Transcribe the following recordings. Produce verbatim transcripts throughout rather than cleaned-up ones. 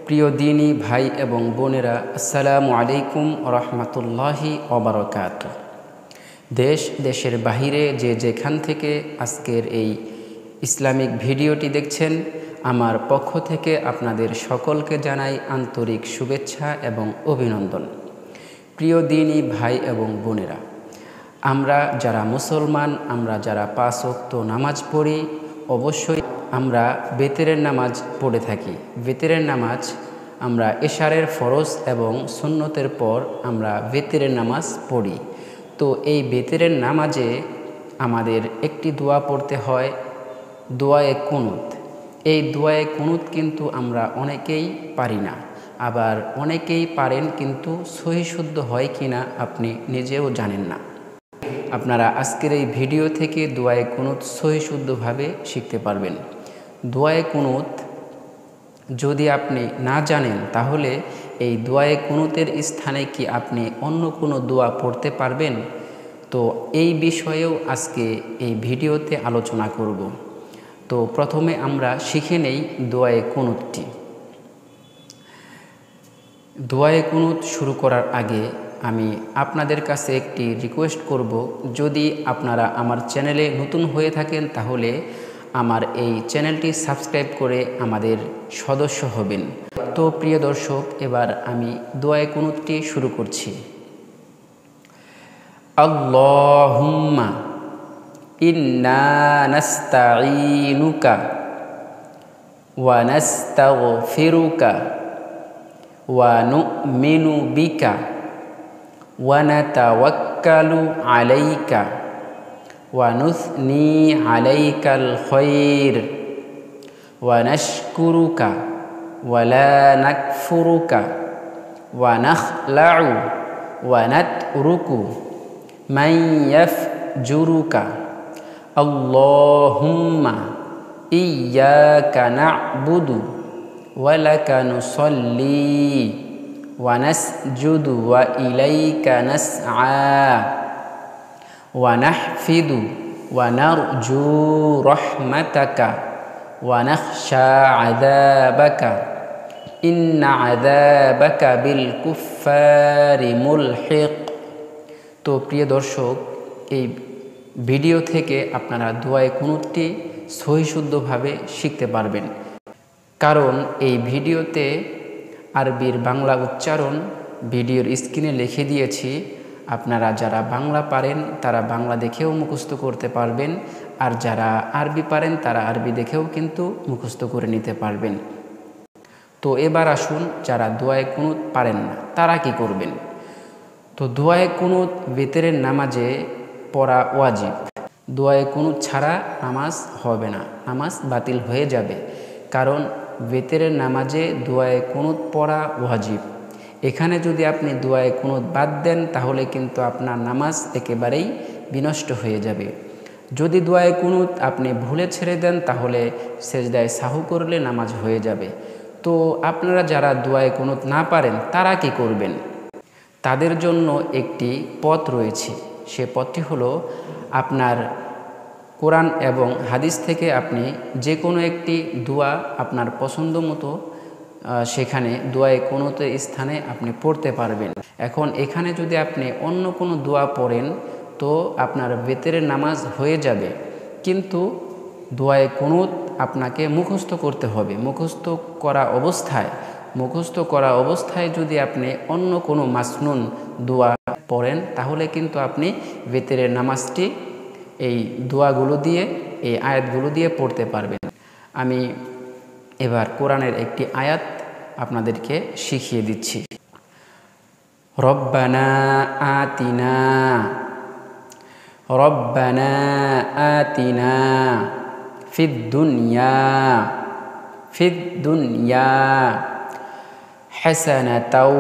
প্রিয় দিনী ভাই এবং বোনেরা, আসসালামু আলাইকুম রহমতুল্লাহি ওবারাকাতুহু। দেশ দেশের বাহিরে যে যেখান থেকে আজকের এই ইসলামিক ভিডিওটি দেখছেন, আমার পক্ষ থেকে আপনাদের সকলকে জানাই আন্তরিক শুভেচ্ছা এবং অভিনন্দন। প্রিয় দিনী ভাই এবং বোনেরা, আমরা যারা মুসলমান, আমরা যারা পাঁচ ওয়াক্ত নামাজ পড়ি, অবশ্যই আমরা বেতেরের নামাজ পড়ে থাকি। বেতেরের নামাজ আমরা এশারের ফরজ এবং সুন্নতের পর আমরা বেতেরের নামাজ পড়ি। তো এই বেতেরের নামাজে আমাদের একটি দোয়া পড়তে হয়, দোয়ায়ে কুনুত। এই দোয়ায়ে কুনুত কিন্তু আমরা অনেকেই পারি না, আবার অনেকেই পারেন কিন্তু সহি শুদ্ধ হয় কিনা আপনি নিজেও জানেন না। আপনারা আজকের এই ভিডিও থেকে দোয়ায়ে কুনুত সহি শুদ্ধভাবে শিখতে পারবেন। দোয়ায়ে কুনুত যদি আপনি না জানেন, তাহলে এই দোয়ায়ে কুনুতের স্থানে কি আপনি অন্য কোনো দোয়া পড়তে পারবেন? তো এই বিষয়েও আজকে এই ভিডিওতে আলোচনা করব। তো প্রথমে আমরা শিখে নেই দোয়ায়ে কুনুতটি। দোয়ায়ে কুনুত শুরু করার আগে আমি আপনাদের কাছে একটি রিকোয়েস্ট করব, যদি আপনারা আমার চ্যানেলে নতুন হয়ে থাকেন তাহলে আমার এই চ্যানেলটি সাবস্ক্রাইব করে আমাদের সদস্য হবেন। তো প্রিয় দর্শক, এবার আমি দোয়ায়ে কুনুতটি শুরু করছি। আল্লাহুম্মা ইন্না নাস্তাঈনুকা ওয়া নাস্তাগফিরুকা ওয়া নু'মিনু বিকা ওয়া নাতাওয়াক্কালু আলাইকা ওয়া নুসনি আলাইকাল খায়র ওয়া নাশকুরুকা ওয়া লা নাকফুরুকা ওয়া নাখলাউ ওয়া নাতরুকু মান ইয়াফজুরুকা। আল্লাহুম্মা ইয়্যাকা না'বুদু ওয়া লাকা নুসাল্লি ওয়া নাসজুদু ওয়া ইলাইকা নাসআ ওয়া নাহফিদু ওয়া নারজু রাহমাতাকা ওয়া নাখশা আযাবাকা ইন্না আযাবাকা বিল কুফফারি মুলহিক। তো প্রিয় দর্শক, এই ভিডিও থেকে আপনারা দোয়ায়ে কুনুতটি সহি শুদ্ধভাবে শিখতে পারবেন, কারণ এই ভিডিওতে আরবির বাংলা উচ্চারণ ভিডিওর স্ক্রিনে লিখে দিয়েছি। আপনারা যারা বাংলা পারেন তারা বাংলা দেখেও মুখস্থ করতে পারবেন, আর যারা আরবি পারেন তারা আরবি দেখেও কিন্তু মুখস্থ করে নিতে পারবেন। তো এবার আসুন, যারা দোয়ায়ে কুনুত পারেন না তারা কি করবেন। তো দোয়ায়ে কুনুত বেতেরের নামাজে পড়া ওয়াজিব। দোয়ায়ে কুনুত ছাড়া নামাজ হবে না, নামাজ বাতিল হয়ে যাবে, কারণ বেতেরের নামাজে দোয়ায়ে কুনুত পড়া ওয়াজিব। এখানে যদি আপনি দোয়ায়ে কুনুত বাদ দেন তাহলে কিন্তু আপনার নামাজ একেবারেই বিনষ্ট হয়ে যাবে। যদি দোয়ায়ে কুনুত আপনি ভুলে ছেড়ে দেন তাহলে সেজদায় সাহু করলে নামাজ হয়ে যাবে। তো আপনারা যারা দোয়ায়ে কুনুত না পারেন তারা কি করবেন? তাদের জন্য একটি পথ রয়েছে। সে পথটি হলো, আপনার কোরআন এবং হাদিস থেকে আপনি যে কোনো একটি দোয়া আপনার পছন্দ মতো সেখানে দোয়ায়ে কুনুতের স্থানে আপনি পড়তে পারবেন। এখন এখানে যদি আপনি অন্য কোনো দোয়া পড়েন তো আপনার বেতেরের নামাজ হয়ে যাবে, কিন্তু দোয়ায়ে কুনুত আপনাকে মুখস্থ করতে হবে। মুখস্থ করা অবস্থায় মুখস্থ করা অবস্থায় যদি আপনি অন্য কোনো মাসনুন দোয়া পড়েন তাহলে কিন্তু আপনি বেতেরের নামাজটি এই দোয়াগুলো দিয়ে, এই আয়াতগুলো দিয়ে পড়তে পারবেন। আমি এবার কোরআনের একটি আয়াত আপনাদেরকে শিখিয়ে দিচ্ছি। রব্বানা আতিনা রব্বানা আতিনা ফিদ দুনিয়া ফিদ দুনিয়া হাসানাতাও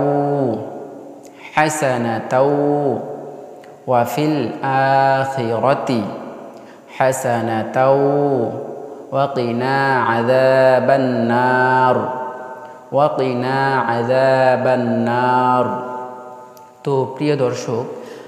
হাসানাতাও ওয়া ফিল আখিরাতি হাসানাতাও ওয়া কিনা আযাবান নার ওয়া কিনা আযাবান নার। তো প্রিয় দর্শক,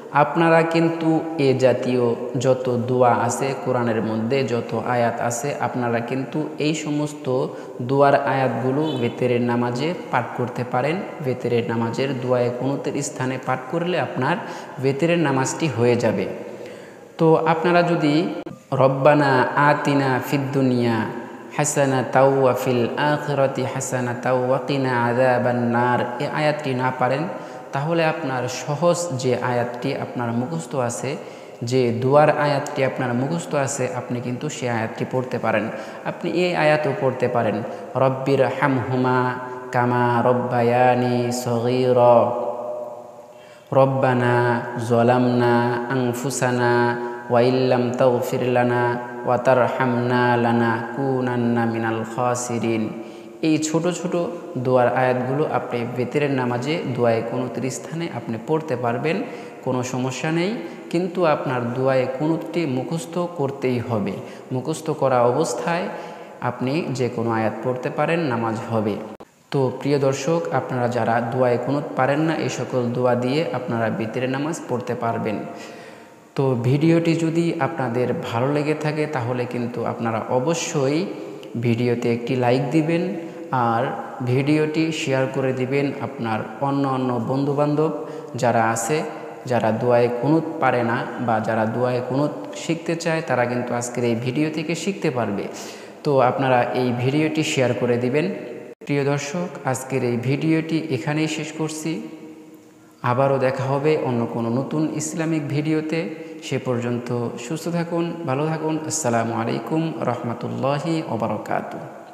আপনারা কিন্তু এ জাতীয় যত দোয়া আছে কোরআনের মধ্যে, যত আয়াত আছে, আপনারা কিন্তু এই সমস্ত দোয়ার আয়াতগুলো বেতেরের নামাজে পাঠ করতে পারেন। বেতেরের নামাজের দোয়ায়ে কুনুতের স্থানে পাঠ করলে আপনার বেতেরের নামাজটি হয়ে যাবে। তো আপনারা যদি রব্বানা আতিনা ফিদ দুনিয়া হাসানাতাও ওয়া ফিল আখিরাতি হাসানাতাও ওয়া কিনা আযাবান নার এই আয়াতটি না পারেন, তাহলে আপনার সহজ যে আয়াতটি আপনার মুখস্থ আছে, যে দুয়ার আয়াতটি আপনার মুখস্থ আছে, আপনি কিন্তু সে আয়াতটি পড়তে পারেন। আপনি এই আয়াতও পড়তে পারেন, রব্বির হামহুমা কামা রব্বায়ানি সগীরা, রব্বানা যলামনা আনফুসানা ওয়া ইল্লাম তাগফির লানা ওয়া তারহামনা লানাকুনান্না মিনাল খাসিরিন। এই ছোট ছোট দোয়ার আয়াতগুলো আপনি বেতেরের নামাজে দোয়ায়ে কুনুতের স্থানে আপনি পড়তে পারবেন, কোনো সমস্যা নেই। কিন্তু আপনার দোয়ায়ে কুনুতটি মুখস্থ করতেই হবে। মুখস্থ করা অবস্থায় আপনি যে কোনো আয়াত পড়তে পারেন, নামাজ হবে। তো প্রিয় দর্শক, আপনারা যারা দোয়ায়ে কুনুত পারেন না, এই সকল দোয়া দিয়ে আপনারা বেতেরের নামাজ পড়তে পারবেন। তো ভিডিওটি যদি আপনাদের ভালো লেগে থাকে তাহলে কিন্তু আপনারা অবশ্যই ভিডিওতে একটি লাইক দিবেন আর ভিডিওটি শেয়ার করে দিবেন আপনার অন্য অন্য বন্ধুবান্ধব যারা আছে, যারা দোয়ায়ে কুনুত পারে না বা যারা দোয়ায়ে কুনুত শিখতে চায়, তারা কিন্তু আজকের এই ভিডিও থেকে শিখতে পারবে। তো আপনারা এই ভিডিওটি শেয়ার করে দিবেন। প্রিয় দর্শক, আজকের এই ভিডিওটি এখানেই শেষ করছি। আবারও দেখা হবে অন্য কোনো নতুন ইসলামিক ভিডিওতে। সে পর্যন্ত সুস্থ থাকুন, ভালো থাকুন। আসসালামু আলাইকুম রহমতুল্লাহি ওয়া বারাকাতুহু।